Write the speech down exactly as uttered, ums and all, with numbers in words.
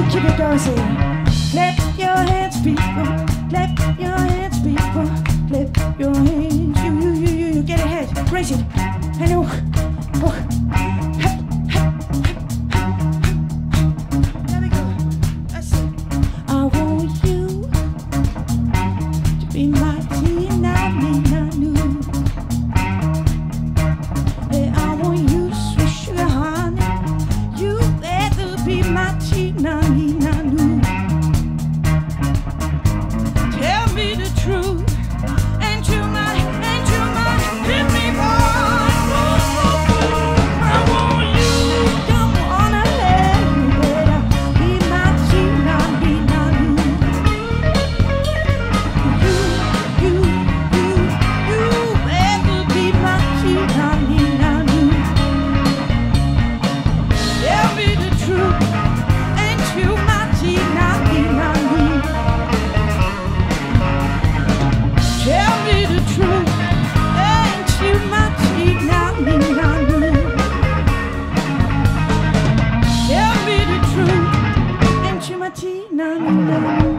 Keep it going, say, clap your hands, people. Clap your hands, people. Clap your hands. You, you, you, you, you. Get ahead. Raise it. And oh, oh. Hep, hep, hep, hep. There we go. That's it. I want you to be my Tina, Nina, Noo. Yeah, I want you, sweet sugar honey. You better be my Tina, Nina, Noo. Tell me the truth. Ain't you my, ain't you my hippie boy? I want you. Don't wanna let you better be my Tina, Nina, Noo. You, you, you, you better be my Tina, Nina, Noo. Tell me the truth. Ain't you my Tina, Nina, Noo? Tell me the truth. Ain't you my Tina, Nina, Noo? Tell me the truth. Ain't you my Tina, Nina, Noo?